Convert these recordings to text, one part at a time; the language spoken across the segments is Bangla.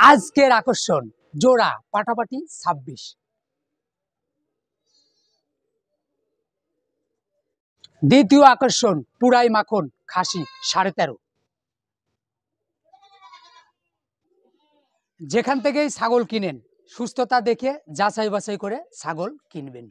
আজকের আকর্ষণ জোড়া পাটাপাটি 26। দ্বিতীয় আকর্ষণ পুরাই মাখন খাসি 13.5। যেখান থেকেই ছাগল কিনেন সুস্থতা দেখে যাচাই বাছাই করে ছাগল কিনবেন।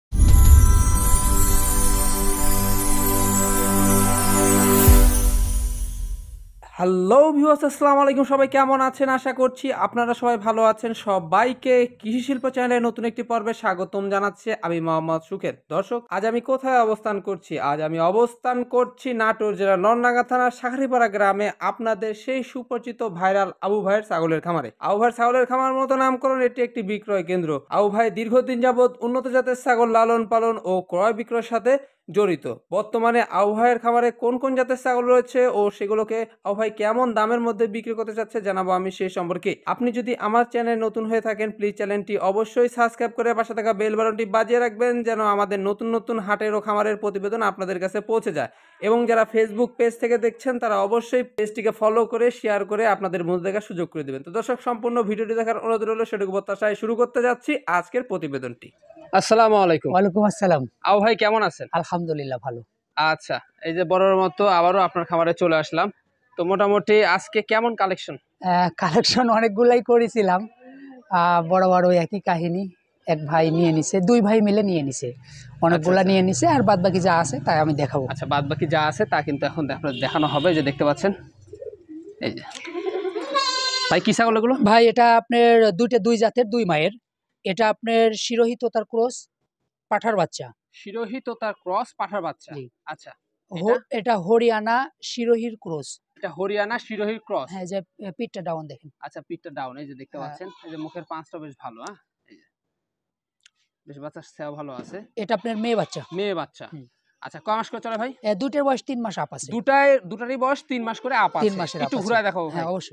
হ্যালো ভিউয়ার্স, আসসালামু আলাইকুম। সবাই কেমন আছেন? আশা করছি আপনারা সবাই ভালো আছেন। সবাইকে কৃষি শিল্প চ্যানেলের নতুন একটি পর্বে স্বাগতম জানাচ্ছি আমি মোহাম্মদ সুখের। দর্শক, আজ আমি কোথায় অবস্থান করছি? আজ আমি অবস্থান করছি নাটোর জেলার নলডাঙ্গা থানার শাখারিপাড়া গ্রামে, আপনাদের সেই সুপরিচিত ভাইরাল আবু ভাইয়ের ছাগলের খামারে। আবু ভাইয়ের ছাগলের খামার মতো নামকরণ এটি একটি বিক্রয় কেন্দ্র। আবু ভাই দীর্ঘদিন যাবৎ উন্নত জাতের ছাগল লালন পালন ও ক্রয় বিক্রয়ের সাথে জড়িত। বর্তমানে আবু ভাইয়ের খামারে কোন কোন জাতের ছাগল রয়েছে ও সেগুলোকে আবু ভাই কেমন দামের মধ্যে বিক্রি করতে চাচ্ছে জানাবো আমি সেই সম্পর্কে। আপনি যদি আমার চ্যানেল নতুন হয়ে থাকেন, প্লিজ চ্যানেলটি অবশ্যই সাবস্ক্রাইব করে পাশে থাকা বেল বাটনটি বাজিয়ে রাখবেন, যেন আমাদের নতুন নতুন হাটের ও খামারের প্রতিবেদন আপনাদের কাছে পৌঁছে যায়। এবং যারা ফেসবুক পেজ থেকে দেখছেন তারা অবশ্যই পেজটিকে ফলো করে শেয়ার করে আপনাদের মধ্যে দেখার সুযোগ করে দেবেন। তো দর্শক, সম্পূর্ণ ভিডিওটি দেখার অনুরোধ রইল। সেটুকু প্রত্যাশায় শুরু করতে যাচ্ছি আজকের প্রতিবেদনটি। আসসালামু আলাইকুম। ওয়ালাইকুম আসসালাম। আবু ভাই কেমন আছেন? আলহামদুলিল্লাহ ভালো। আচ্ছা, এই যে বড়র মতো আবারও আপনার খামারে চলে আসলাম। তো মোটামুটি আজকে কেমন কালেকশন? কালেকশন অনেকগুলাই করেছিলাম, বড় বড় একই কাহিনী। এক ভাই নিয়ে নিছে, দুই ভাই মিলে নিয়ে নিছে, অনেকগুলা নিয়ে নিছে, আর বাদ বাকি যা আছে তাই আমি দেখাবো। আচ্ছা, বাদ বাকি যা আছে তা কিন্তু এখন আপনাদের দেখানো হবে। যে দেখতে পাচ্ছেন, এই যে ভাই কি ছাগল এগুলো? ভাই এটা আপনার দুই জাতের, দুই মায়ের। এটা আপনার শিরোহী তোতার ক্রস পাঠার বাচ্চা। শিরোহী তোতার ক্রস পাঠার বাচ্চা। আচ্ছা, এটা হরিয়ানা শিরোহীর ক্রস। এটা হরিয়ানা শিরোহীর ক্রস। হ্যাঁ, যে পিঠটা ডাউন দেখেন। আচ্ছা, পিঠটা ডাউন, এই যে দেখতে পাচ্ছেন। এই যে মুখের পাঁচটা বেশ ভালো, হ্যাঁ, এই যে বেশ বাচ্চার সেও ভালো আছে। এটা আপনার মেয়ে বাচ্চা। মেয়ে বাচ্চা। আচ্ছা, কয় মাস করে চলে ভাই? দুটের বয়স 3 মাস আপ আছে। দুটারই বয়স 3 মাস করে আপ আছে। 3 মাসের একটু ঘুরায় দেখাবো ভাই। হ্যাঁ, অবশ্যই।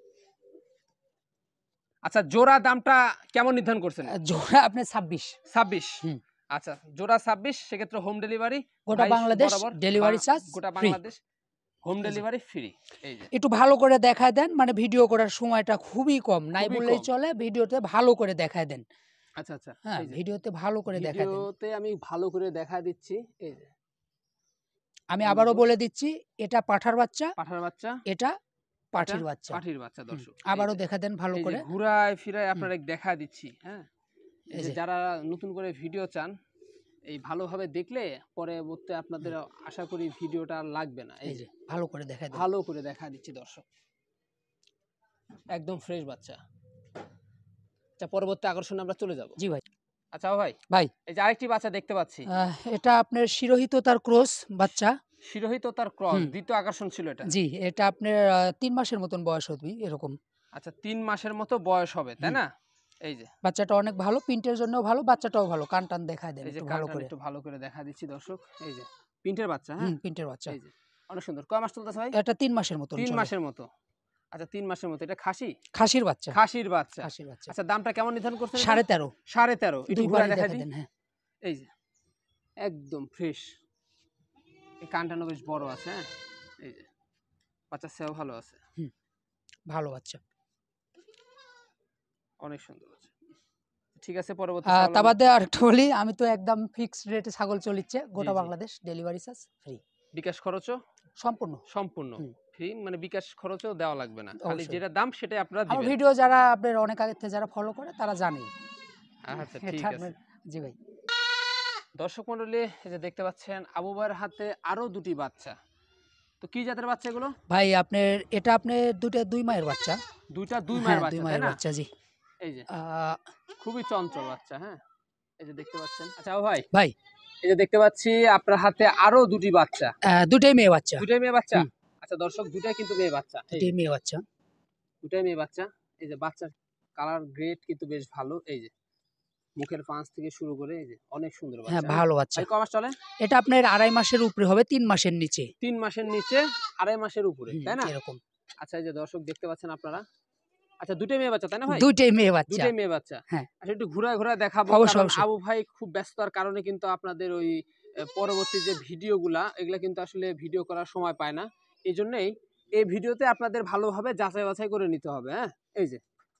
আচ্ছা, জোড়া দামটা কেমন নির্ধারণ করছেন? জোড়া আপনার 26। আচ্ছা, জোড়া 26। সেক্ষেত্রে হোম ডেলিভারি গোটা বাংলাদেশ ডেলিভারি চার্জ, গোটা বাংলাদেশ হোম ডেলিভারি ফ্রি। এই যে একটু ভালো করে দেখায় দেন, মানে ভিডিও করার সময়টা খুবই কম, নাই বললেই চলে। ভিডিওতে ভালো করে দেখায় দেন। আচ্ছা আচ্ছা, হ্যাঁ, ভিডিওতে ভালো করে দেখায় দেন। ভিডিওতে আমি ভালো করে দেখা দিচ্ছি। এই যে আমি আবারও বলে দিচ্ছি, এটা পাঠার বাচ্চা, এটা পাঠির বাচ্চা। দর্শক আবারও দেখা দেন ভালো করে, ঘুরায় ফিরায় আপনাদের দেখা দিচ্ছি। হ্যাঁ, এই যে যারা নতুন করে ভিডিও চান, এই ভালোভাবে দেখলে পরবর্তী আপনাদের আশা করি ভিডিওটা লাগবে না। এই যে ভালো করে দেখা দিচ্ছি দর্শক, একদম ফ্রেশ বাচ্চা। আচ্ছা, পরবর্তী আকর্ষণে আমরা চলে যাব। জি ভাই। আচ্ছা ভাই, এই যে আরেকটি বাচ্চা দেখতে পাচ্ছি, এটা আপনার শিরোহী তোতার ক্রস বাচ্চা। শিরোহী তোতার ক্রস, দ্বিতীয় আকর্ষণ ছিল এটা। জি, এটা আপনার 3 মাসের মতন বয়স হবে এরকম। আচ্ছা, 3 মাসের মতো বয়স হবে, তাই না? এই যে বাচ্চাটা অনেক ভালো, প্রিন্টের জন্য ভালো, বাচ্চাটাও ভালো। কান টান দেখায় দেন একটু ভালো করে। একটু ভালো করে দেখা দিচ্ছি দর্শক। এই যে প্রিন্টের বাচ্চা। হ্যাঁ, প্রিন্টের বাচ্চা। এই যে অনেক সুন্দর। কয় মাস চলতেছে ভাই? এটা 3 মাসের মতো। 3 মাসের মতো। আচ্ছা, 3 মাসের মতো। এটা খাসির বাচ্চা। আচ্ছা, দামটা কেমন নির্ধারণ করছেন? 13.5। একটু ঘুরে দেখা দেন। হ্যাঁ, এই যে একদম ফ্রেশ। এই কানটানো বেশ বড় আছে। হ্যাঁ, এই যে বাচ্চা সেও ভালো আছে। ভালো বাচ্চা, অনেক সুন্দর আছে। ঠিক আছে, পরবর্তী তা বাদে আরেকটা বলি, আমি তো একদম ফিক্সড রেটে ছাগল চলিচ্ছে, গোটা Bangladesh delivery charge free. BKash খরচও সম্পূর্ণ ফ্রি, মানে বিকাশ খরচও দেওয়া লাগবে না, খালি যেটা দাম সেটাই আপনারা দিবেন। আমার ভিডিও যারা আপনার অনেক আগে থেকে যারা ফলো করে তারা জানে। আচ্ছা, ঠিক আছে। জি ভাই। দর্শক মণ্ডলী, এই যে দেখতে পাচ্ছেন আবু ভাইয়ের হাতে আরো দুটি বাচ্চা। তো কি জাতের বাচ্চা এগুলো ভাই? আপনার এটা আপনার দুই মায়ের বাচ্চা। দুই মায়ের বাচ্চা, জি। এই যে খুবই চঞ্চল বাচ্চা। হ্যাঁ, এই যে দেখতে পাচ্ছেন। আচ্ছা ভাই, এই যে দেখতে পাচ্ছি আপনার হাতে আরো দুটি বাচ্চা। দুটাই মেয়ে বাচ্চা। আচ্ছা দর্শক, দুটাই কিন্তু মেয়ে বাচ্চা। দুটাই মেয়ে বাচ্চা। এই যে বাচ্চার কালার গ্রেড কিন্তু বেশ ভালো। এই যে মুখের পাঁচ থেকে শুরু করে এই যে অনেক সুন্দর বাচ্চা। হ্যাঁ, ভালো বাচ্চা। কয় মাস চলে? এটা আপনার 2.5 মাসের উপরে হবে, 3 মাসের নিচে। 3 মাসের নিচে, 2.5 মাসের উপরে, তাই না? এরকম। আচ্ছা, এই যে দর্শক দেখতে পাচ্ছেন আপনারা। আচ্ছা, দুটাই মেয়ে বাচ্চা, তাই না ভাই? দুটাই মেয়ে বাচ্চা। হ্যাঁ, আচ্ছা, একটু ঘুরায় দেখাবো, কারণ আবু ভাই খুব ব্যস্ততার কারণে কিন্তু আপনাদের ওই পরবর্তী যে ভিডিওগুলা এগুলা কিন্তু আসলে ভিডিও করার সময় পায় না। এই জন্যই এই ভিডিওতে আপনাদের ভালোভাবে যাচাই বাছাই করে নিতে হবে। হ্যাঁ, এই যে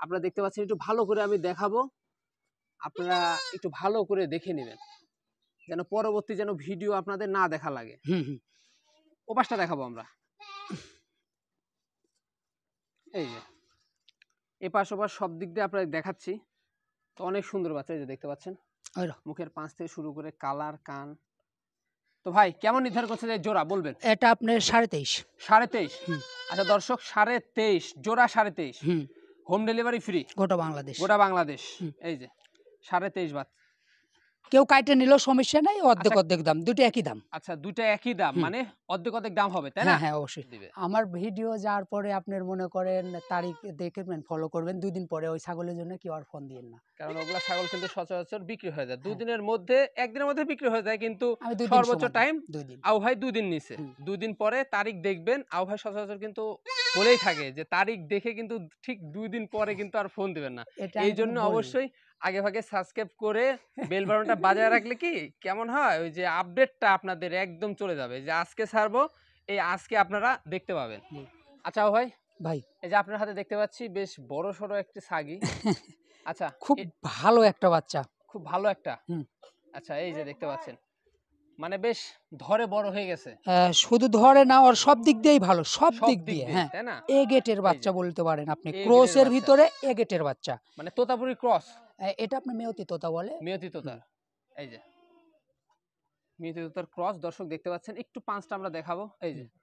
আপনারা দেখতে পাচ্ছেন, একটু ভালো করে আমি দেখাবো, আপনারা একটু ভালো করে দেখে নেবেন, যেন পরবর্তী যেন ভিডিও আপনাদের না দেখা লাগে। ওপাশটা দেখাবো আমরা, এই যে এপাশ ওপাশ সব দিক দিয়ে আপনাদের দেখাচ্ছি। তো অনেক সুন্দর বাচ্চা, এই যে দেখতে পাচ্ছেন, মুখের পাঁচ থেকে শুরু করে কালার, কান। তো ভাই কেমন নির্ধারণ করছে যে জোড়া বলবেন? এটা আপনার 23.5। 23.5? আচ্ছা দর্শক, 23.5 জোড়া, 23.5। হোম ডেলিভারি ফ্রি গোটা বাংলাদেশ। গোটা বাংলাদেশ। এই যে 23.5 বাচ্চা, কেউ কাইটে নিলেও সমস্যা নাই, অর্ধেক অর্ধেক দাম, দুটো একই দাম। আচ্ছা দুটো একই দাম, মানে অর্ধেক অর্ধেক দাম হবে, তাই না? হ্যাঁ অবশ্যই। আমার ভিডিও যাওয়ার পরে আপনার মনে করেন তারিখ দেখবেন, ফলো করবেন, 2 দিন পরে ওই ছাগলের জন্য কেউ আর ফোন দিয়েন না, কারণ ওগুলা ছাগল কিন্তু সচরাচর বিক্রি হয়ে যায় 2 দিনের মধ্যে, 1 দিনের মধ্যে বিক্রি হয়ে যায়, কিন্তু সর্বোচ্চ টাইম 2 দিন। আও ভাই 2 দিন নিছে, 2 দিন পরে তারিখ দেখবেন। আও ভাই সচরাচর কিন্তু বলেই থাকে যে তারিখ দেখে কিন্তু ঠিক 2 দিন পরে কিন্তু আর ফোন দিবেন না। এই জন্য অবশ্যই আগে ভাগে সাবস্ক্রাইব করে বেল বাটনটা বাজায় রাখলে কি কেমন হয়, ওই যে আপডেটটা আপনাদের একদম চলে যাবে, যে আজকে ছাড়বো, এই আজকে আপনারা দেখতে পাবেন। আচ্ছা ভাই, এই যে আপনার হাতে দেখতে পাচ্ছি বেশ বড় সড়ো একটি ছাগি। আচ্ছা, খুব ভালো একটা বাচ্চা, খুব ভালো একটা। আচ্ছা, এই যে দেখতে পাচ্ছেন, মানে বেশ ধরে বড় হয়ে গেছে। শুধু ধরে না, ওর সব দিক দিয়েই ভালো, সব দিক দিয়ে। হ্যাঁ, তাই না? এ গেটের বাচ্চা বলতে পারেন আপনি, ক্রসের ভিতরে এ গেটের বাচ্চা, মানে তোতাপুরি ক্রস। এটা আপনি মেয়তি তোতা বলে, মেয়তি তোতা। এই যে মেয়তি তোতার ক্রস। দর্শক দেখতে পাচ্ছেন, একটু পাঁচটা আমরা দেখাবো। এই যে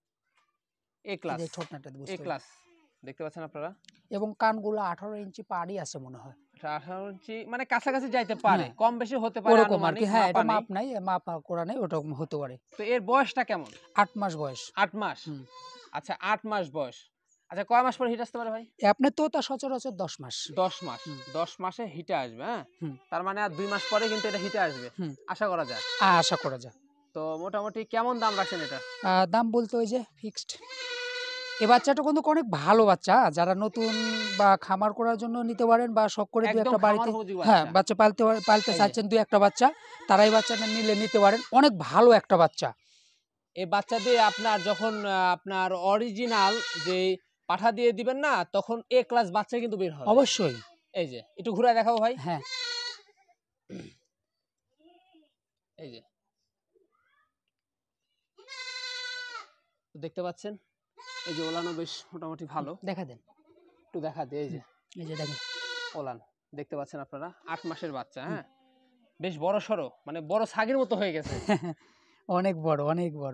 এ ক্লাস, ছোটনাটা এ ক্লাস দেখতে পাচ্ছেন আপনারা, এবং কানগুলো 18 ইঞ্চি পাড়ি আছে মনে হয়, 18 ইঞ্চি, মানে কাছাকাছি যাইতে পারে, কম বেশি হতে পারে আনুমানিক। হ্যাঁ, এটা মাপ নাই, মাপ করা নাই, ওটা হতে পারে। তো এর বয়সটা কেমন? 8 মাস বয়স। 8 মাস। আচ্ছা 8 মাস বয়স। আচ্ছা কয় মাস পরে হিট আসতে পারে ভাই? আপনার তোতা সচরাচর 10 মাস। 10 মাস। 10 মাসে হিটে আসবে। হ্যাঁ, তার মানে আর 2 মাস পরে কিন্তু এটা হিটে আসবে, আশা করা যায়। আশা করা যায়। তো মোটামুটি কেমন দাম রাখছেন এটা? দাম বলতে ওই যে ফিক্সড। এই বাচ্চাটা কিন্তু অনেক ভালো বাচ্চা, যারা নতুন বা খামার করার জন্য নিতে পারেন, বা শখ করে দুই একটা বাড়িতে বাচ্চা পালতে চাচ্ছেন, দুই একটা বাচ্চা, তারা এই বাচ্চাটা নিতে পারেন। অনেক ভালো একটা বাচ্চা। এই বাচ্চা দিয়ে আপনার যখন আপনার অরিজিনাল যে পাঠা দিয়ে দিবেন না, তখন এ ক্লাস বাচ্চা কিন্তু বের হবে অবশ্যই। এই যে একটু ঘুরে দেখাবো ভাই। হ্যাঁ, এই যে দেখতে পাচ্ছেন, এই যে ওলানো বেশ মোটামুটি ভালো। দেখা দেন, একটু দেখা দে। এই যে দেখেন ওলান দেখতে পাচ্ছেন আপনারা, 8 মাসের বাচ্চা। হ্যাঁ, বেশ বড় সড়ো, মানে বড় ছাগের মতো হয়ে গেছে। অনেক বড়, অনেক বড়।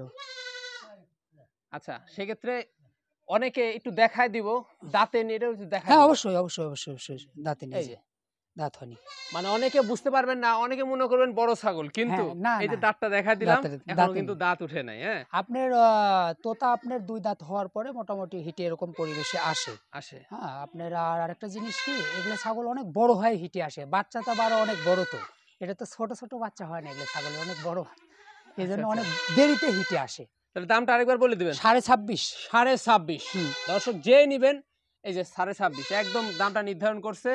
আচ্ছা, সেক্ষেত্রে অনেকে একটু দেখায় দিব, দাঁতে নিয়ে দেখা। হ্যাঁ অবশ্যই অবশ্যই অবশ্যই অবশ্যই, দাঁতে নিয়ে দাঁত হয়নি, মানে অনেকে বুঝতে পারবেন না, অনেকে মনে করবেন বড় ছাগল, কিন্তু এই যে দাঁতটা দেখা দিলাম, এখনো কিন্তু দাঁত উঠে নাই। হ্যাঁ, আপনার তোতা আপনার 2 দাঁত হওয়ার পরে মোটামুটি হিটে এরকম পরিবেশে আসে। হ্যাঁ, আপনার আরেকটা জিনিস কি, এগুলো ছাগল অনেক বড় হয় হিটে আসে, বাচ্চাটা বারো অনেক বড়, তো এটা তো ছোট ছোট বাচ্চা হয় না, এগুলো ছাগলের অনেক বড় হয়, এই জন্য অনেক দেরিতে হিটে আসে। তাহলে দামটা আরেকবার বলে দিবেন। 26.5। 26.5। দর্শক যে নিবেন, এই যে 26.5 একদম দামটা নির্ধারণ করছে।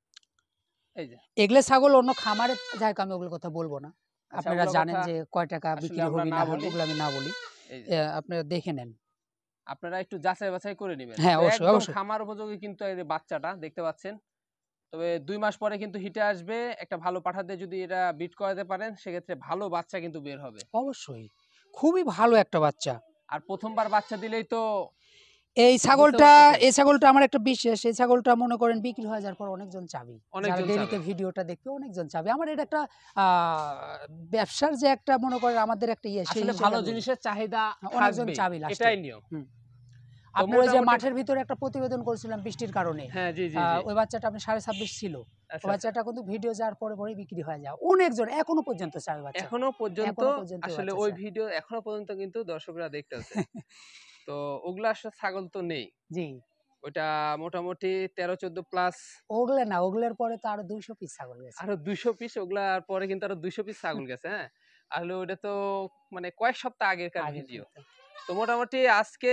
এই যে এগুলো ছাগল অন্য খামারে যায়, আমি ওগুলোর কথা বলবো না, আপনারা জানেন যে কয় টাকা বিক্রি হবে না হবে, ওগুলো আমি না বলি, আপনারা দেখে নেন, আপনারা একটু যাচাই বাছাই করে নেবেন। হ্যাঁ অবশ্যই অবশ্যই। খামার উপযোগী কিন্তু এই বাচ্চাটা দেখতে পাচ্ছেন। তবে 2 মাস পরে কিন্তু হিটে আসবে, একটা ভালো পাঠা দিয়ে যদি এটা বিট করাতে পারেন, সেক্ষেত্রে ভালো বাচ্চা কিন্তু বের হবে। অবশ্যই, খুবই ভালো একটা বাচ্চা। আর প্রথমবার বাচ্চা দিলেই তো এই ছাগলটা আমার একটা বিশেষ, এই ছাগলটা মনে করেন বিক্রি হয়ে যাওয়ার পর অনেকজন চাবি, যারা দেরিতে ভিডিওটা দেখবে অনেকজন চাবি। আমার এটা একটা ব্যবসার যে একটা মনে করেন আমাদের একটা আসলে ভালো জিনিসের চাহিদা অনেকজন চাবি, এটাই নিয়ম। আপনারা যে মাঠের ভিতরে একটা প্রতিবেদন করেছিলাম বৃষ্টির কারণে, হ্যাঁ জি জি, ওই বাচ্চাটা আপনি 26.5 ছিল, ওই বাচ্চাটা কিন্তু ভিডিও যাওয়ার পরে পরে বিক্রি হয়ে যায়, অনেকজন এখনো পর্যন্ত চাবি বাচ্চা, এখনো পর্যন্ত আসলে ওই ভিডিও এখনো পর্যন্ত কিন্তু দর্শকরা দেখতেছে। তো ওগুলা আসলে ছাগল তো নেই জি, ওটা মোটামুটি 13-14 প্লাস। ওগুলা না, ওগুলার পরে তো আরো 200 পিস ছাগল গেছে, আরো 200 পিস, ওগুলার পরে কিন্তু আরো 200 পিস ছাগল গেছে। হ্যাঁ, আসলে ওটা তো মানে কয়েক সপ্তাহ আগেরকার ভিডিও। তো মোটামুটি আজকে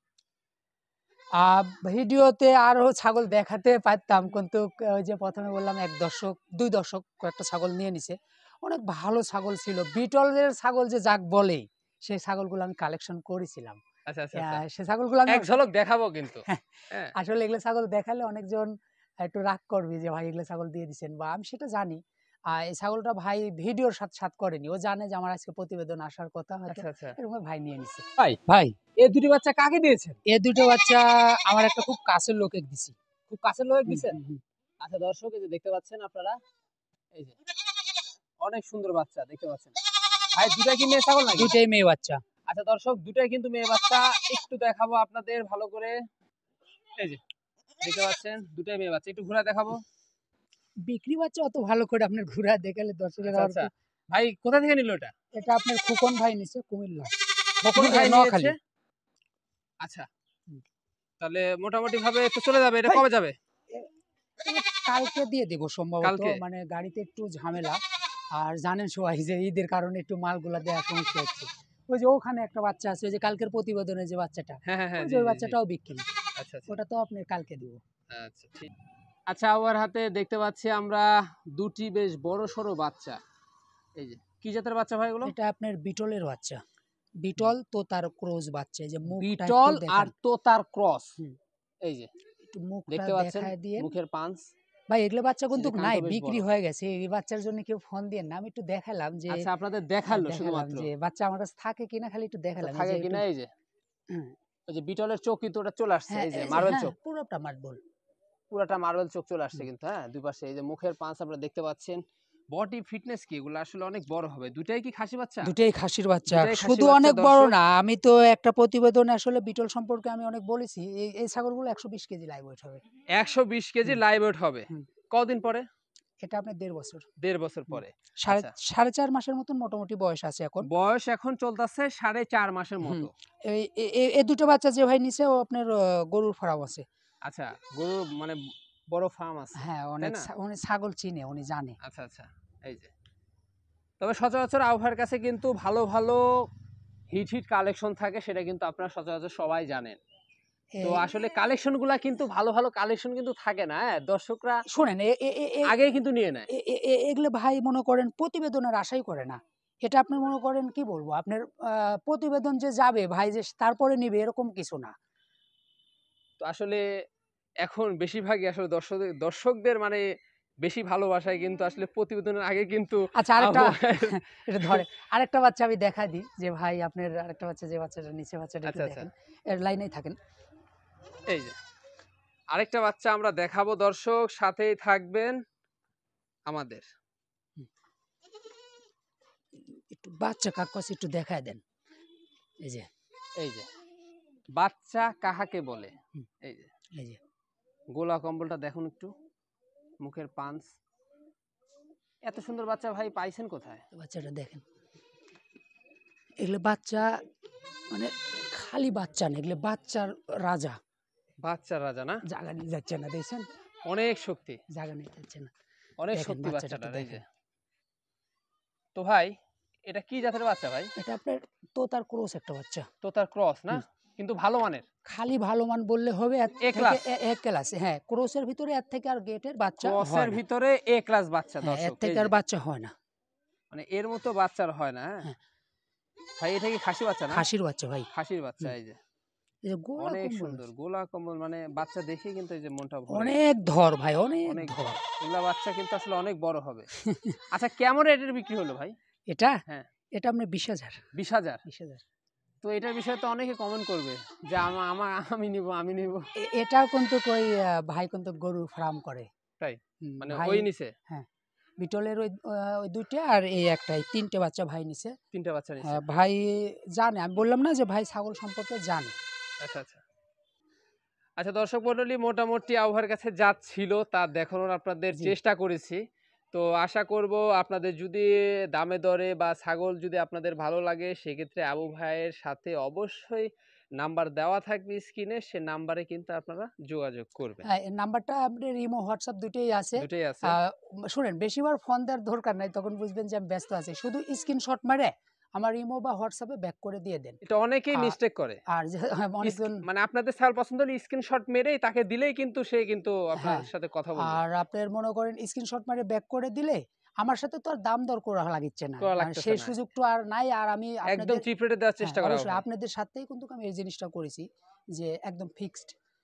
ভিডিওতে আরো ছাগল দেখাতে পারতাম, কিন্তু ওই যে প্রথমে বললাম 1 দর্শক 2 দর্শক কয়েকটা ছাগল নিয়ে নিছে, অনেক ভালো ছাগল ছিল, বিটলের ছাগল যে যাক বলে, সেই ছাগলগুলো আমি কালেকশন করেছিলাম। আচ্ছা আচ্ছা, সেই ছাগলগুলো আমি এক ঝলক দেখাবো কিন্তু। আসলে এগুলো ছাগল দেখালে অনেকজন একটু রাগ করবি যে ভাই এগুলো ছাগল দিয়ে দিচ্ছেন, বা আমি সেটা জানি। আর এই ছাগলটা ভাই ভিডিওর সাথে করেনি, ও জানে যে আমার আজকে প্রতিবেদন আসার কথা, হয়তো এরকম ভাই নিয়ে নিছে। ভাই এই দুটি বাচ্চা কাকে দিয়েছেন? এই দুটো বাচ্চা আমার একটা খুব কাছের লোকে দিছি। খুব কাছের লোক দিয়েছেন? আচ্ছা দর্শক, এই যে দেখতে পাচ্ছেন আপনারা, এই যে অনেক সুন্দর বাচ্চা দেখতে পাচ্ছেন। ভাই দুটাই কি মেয়ে ছাগল নাকি? দুটাই মেয়ে বাচ্চা। আচ্ছা দর্শক, দুটাই কিন্তু মেয়ে বাচ্চা। একটু দেখাবো আপনাদের ভালো করে, এই যে দেখতে পাচ্ছেন দুটাই মেয়ে বাচ্চা। একটু ঘোরা দেখাবো। বিক্রি বাচ্চা অত ভালো করে আপনার ঘোরা দেখালে দর্শকের। আচ্ছা ভাই কোথা থেকে নিল এটা? এটা আপনার খোকন ভাই নিছে, কুমিল্লা। খোকন ভাই নিয়েছে। আচ্ছা, তাহলে মোটামুটি ভাবে তো চলে যাবে। এটা কবে যাবে? কালকে দিয়ে দেবো সম্ভবত, মানে গাড়িতে একটু ঝামেলা, আর জানেন সবাই যে ঈদের কারণে একটু মালগুলা দেওয়ার সমস্যা হচ্ছে। ওই যে ওখানে একটা বাচ্চা আছে, ওই যে কালকের প্রতিবেদনে যে বাচ্চাটা, ওই বাচ্চাটাও বিক্রি। আচ্ছা, ওটা তো আপনি কালকে দেবো। আচ্ছা ঠিক। আচ্ছা, আমার হাতে দেখতে পাচ্ছি আমরা দুটি বেশ বড় সড়ো বাচ্চা। এই যে কি জাতের বাচ্চা ভাই এগুলো? এটা আপনার বিটলের বাচ্চা, বিটল তোতার ক্রস বাচ্চা। এই যে বিটল আর তোতার ক্রস। এই যে একটু মুখটা দেখতে পাচ্ছেন, দেখায় দিয়ে মুখের পাঁচ। ভাই এগুলো বাচ্চা কিন্তু নাই, বিক্রি হয়ে গেছে। এই বাচ্চার জন্য কেউ ফোন দিয়ে না, আমি একটু দেখালাম যে, আচ্ছা আপনাদের দেখালো শুধুমাত্র যে বাচ্চা আমার কাছে থাকে কিনা, খালি একটু দেখালাম থাকে কিনা। এই যে ওই যে বিটলের চোখ কিন্তু ওটা চলে আসছে, এই যে মার্বেল চোখ, পুরোটা মার্বেল, পুরোটা মার্বেল চোখ চলে আসছে কিন্তু। হ্যাঁ, দুই পাশে এই যে মুখের পাঁচ আপনারা দেখতে পাচ্ছেন। বডি ফিটনেস কি, এগুলো আসলে অনেক বড় হবে। দুটাই কি খাসি বাচ্চা? দুটাই খাসির বাচ্চা, শুধু অনেক বড় না। আমি তো একটা প্রতিবেদনে আসলে বিটল সম্পর্কে আমি অনেক বলেছি, এই ছাগলগুলো 120 কেজি লাইভ ওয়েট হবে। 120 কেজি লাইভ ওয়েট হবে। কতদিন পরে? এটা আপনার 1.5 বছর। 1.5 বছর পরে। 4.5 মাসের মতন মোটামুটি বয়স আছে এখন। বয়স এখন চলতেছে 4.5 মাসের মতো। এই দুটো বাচ্চা যে ভাই নিছে, ও আপনার গরুর ফার্ম আছে। আচ্ছা, গরু মানে বড় ফার্ম আছে। হ্যাঁ, অনেক ছাগল চিনে, উনি জানে। আচ্ছা আচ্ছা, এই যে তবে সচরাচর আবহাওয়ার কাছে কিন্তু ভালো ভালো হিট কালেকশন থাকে, সেটা কিন্তু আপনারা সচরাচর সবাই জানেন। তো আসলে কালেকশন গুলা কিন্তু ভালো ভালো কালেকশন কিন্তু থাকে না। দর্শকরা শুনেন, আগে কিন্তু নিয়ে নেয় এগুলো ভাই মনে করেন প্রতিবেদনের আশাই করে না। এটা আপনি মনে করেন কি বলবো, আপনার প্রতিবেদন যে যাবে ভাই যে তারপরে নিবে এরকম কিছু না। তো আসলে এখন বেশিরভাগই আসলে দর্শকদের মানে বেশি ভালোবাসায় কিন্তু আসলে প্রতিবেদনের আগে কিন্তু। আচ্ছা, আরেকটা এটা ধরে আরেকটা বাচ্চা আমি দেখা দিই যে ভাই আপনার আরেকটা বাচ্চা, যে বাচ্চাটা নিচে, বাচ্চাটা একটু দেখেন, এর লাইনেই থাকেন। এই যে আরেকটা বাচ্চা আমরা দেখাবো দর্শক, সাথেই থাকবেন আমাদের। একটু বাচ্চা কাকস একটু দেখায় দেন। এই যে বাচ্চা কাহাকে বলে, এই যে গোলা কম্বলটা দেখুন একটু, মুখের পাঁচ। এত সুন্দর বাচ্চা ভাই পাইছেন কোথায়? বাচ্চাটা দেখেন, এগুলো বাচ্চা মানে খালি বাচ্চা না, এগুলো বাচ্চার রাজা। বাচ্চার রাজা না? জায়গা নিয়ে যাচ্ছে না, দেখছেন অনেক শক্তি, জায়গা নিয়ে যাচ্ছে না, অনেক শক্তি বাচ্চাটা। এই যে তো ভাই এটা কি জাতের বাচ্চা ভাই? এটা আপনার তোতার ক্রস একটা বাচ্চা। তোতার ক্রস না, কিন্তু ভালো মানের। খালি ভালো মান বললে হবে, এক ক্লাস। হ্যাঁ, ক্রসের ভিতরে এর থেকে আর গেটের বাচ্চা হয় না। ক্রসের ভিতরে এ ক্লাস বাচ্চা দর্শক, এর থেকে আর বাচ্চা হয় না, মানে এর মতো বাচ্চার হয় না। হ্যাঁ ভাই, এটা কি খাসি বাচ্চা না? খাসির বাচ্চা ভাই, খাসির বাচ্চা। এই যে অনেক সুন্দর গোলা কম্বল, মানে বাচ্চা দেখে কিন্তু এই যে মনটা ভরে। অনেক ধর ভাই, অনেক ধর। এগুলা বাচ্চা কিন্তু আসলে অনেক বড় হবে। আচ্ছা, কেমন রেটের বিক্রি হলো ভাই এটা? হ্যাঁ, এটা আপনার 20,000। 20,000। তো এটার বিষয়ে তো অনেকে কমেন্ট করবে যে আমি নিব। এটাও কিন্তু কই ভাই কিন্তু গরু ফার্ম করে, তাই মানে ওই নিছে? হ্যাঁ, বিটলের ওই দুইটা আর এই একটা, এই 3টে বাচ্চা ভাই নিছে। 3টে বাচ্চা নিছে। ভাই জানে, আমি বললাম না যে ভাই ছাগল সম্পর্কে জানে। আচ্ছা আচ্ছা আচ্ছা দর্শক মণ্ডলী, মোটামুটি আবহাওয়ার কাছে যা ছিল তা দেখানোর আপনাদের চেষ্টা করেছি। তো আশা করব আপনাদের যদি দামে দরে বা ছাগল যদি আপনাদের ভালো লাগে, সেক্ষেত্রে আবু ভাইয়ের সাথে অবশ্যই নাম্বার দেওয়া থাকবে স্ক্রিনে, সে নাম্বারে কিন্তু আপনারা যোগাযোগ করবেন। এই নাম্বারটা আপনার ইমো হোয়াটসঅ্যাপ দুটোই আছে। শুনেন, বেশিবার ফোন দেওয়ার দরকার নাই, তখন বুঝবেন যে আমি ব্যস্ত আছি। শুধু স্ক্রিনশট মারে আমার ইমো বা হোয়াটসঅ্যাপে ব্যাক করে দিয়ে দেন। এটা অনেকেই মিস্টেক করে। আর অনেকজন মানে আপনাদের ছাগল পছন্দ হলে স্ক্রিনশট মেরেই তাকে দিলেই কিন্তু সে কিন্তু আপনার সাথে কথা বলবে। আর আপনার মনে করেন স্ক্রিনশট মারে ব্যাক করে দিলে আমার সাথে তো আর দাম দর করা লাগিচ্ছে না, সেই সুযোগটা আর নাই। আর আমি একদম চিপ রেটে দেওয়ার চেষ্টা করা হবে। আপনাদের সাথেই কিন্তু আমি এই জিনিসটা করেছি যে একদম ফিক্সড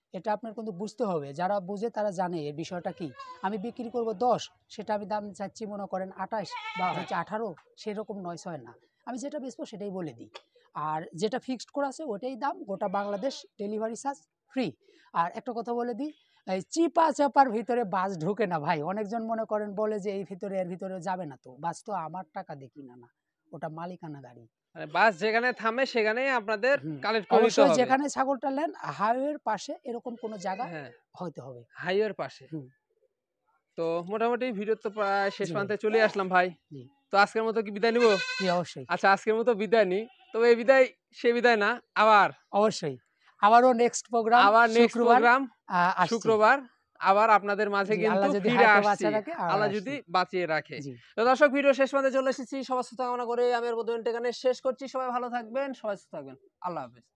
এটা আপনার কিন্তু বুঝতে হবে, যারা বুঝে তারা জানে এর বিষয়টা কি। আমি বিক্রি করব 10, সেটা আমি দাম চাচ্ছি মনে করেন 28 বা হচ্ছে 18, সেরকম 9-6 না, আমি যেটা বেচবো সেটাই বলে দিই। আর যেটা ফিক্সড করা আছে ওটাই দাম, গোটা বাংলাদেশ ডেলিভারি চার্জ ফ্রি। আর একটা কথা বলে দিই, এই চিপা চাপার ভিতরে বাস ঢোকে না ভাই। অনেকজন মনে করেন বলে যে এই ভিতরে এর ভিতরে যাবে না, তো বাস তো আমার টাকা দেখি না, না ওটা মালিকানা গাড়ি। মানে বাস যেখানে থামে সেখানেই আপনাদের কালেক্ট করে নিতে অবশ্যই হবে। যেখানে ছাগলটা নেন হাইওয়ের পাশে এরকম কোনো জায়গা হ্যাঁ, হইতে হবে। হাইওয়ের পাশে। তো মোটামুটি ভিডিও তো প্রায় শেষ জি ভাই, প্রান্তে চলে আসলাম ভাই। জি তো আজকের মতো কি বিদায় নিব? জি অবশ্যই, আচ্ছা, আজকের মতো বিদায় নিই। তবে এই বিদায় সে বিদায় না, আবার অবশ্যই আবারও নেক্সট প্রোগ্রাম আবার নেক্সট শুক্রবার প্রোগ্রাম আসছি। শুক্রবার আবার আপনাদের মাঝে জি, কিন্তু আল্লাহ যদি ফিরে হায়াতে আসছি, বাঁচা রাখে আল্লাহ আসছি। যদি বাঁচিয়ে রাখে। জি। তো দর্শক, ভিডিও শেষ পর্যন্ত চলে এসেছি, সবার সুস্থ কামনা করে আমি এর মধ্যে এখানে শেষ করছি। সবাই ভালো থাকবেন, সবাই সুস্থ থাকবেন। আল্লাহ হাফেজ।